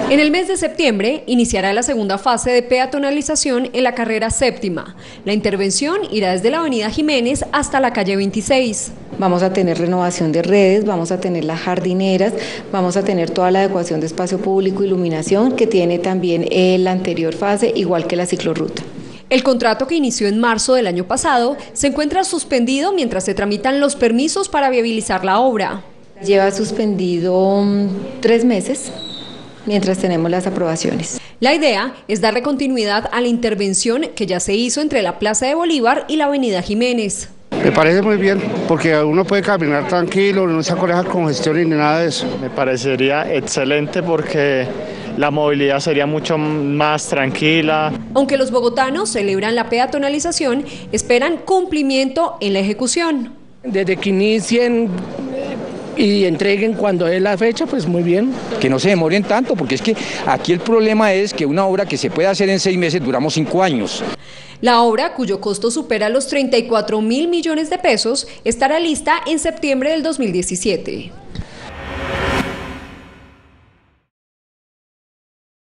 En el mes de septiembre iniciará la segunda fase de peatonalización en la carrera séptima. La intervención irá desde la avenida Jiménez hasta la calle 26. Vamos a tener renovación de redes, vamos a tener las jardineras, vamos a tener toda la adecuación de espacio público, iluminación que tiene también la anterior fase, igual que la ciclorruta. El contrato, que inició en marzo del año pasado, se encuentra suspendido mientras se tramitan los permisos para viabilizar la obra. Lleva suspendido 3 meses. Mientras tenemos las aprobaciones. La idea es darle continuidad a la intervención que ya se hizo entre la Plaza de Bolívar y la avenida Jiménez. Me parece muy bien, porque uno puede caminar tranquilo, no se acoleja con congestión ni nada de eso. Me parecería excelente porque la movilidad sería mucho más tranquila. Aunque los bogotanos celebran la peatonalización, esperan cumplimiento en la ejecución. Desde que inicien y entreguen cuando es la fecha, pues muy bien. Que no se demoren tanto, porque es que aquí el problema es que una obra que se puede hacer en 6 meses, duramos 5 años. La obra, cuyo costo supera los 34.000 millones de pesos, estará lista en septiembre del 2017.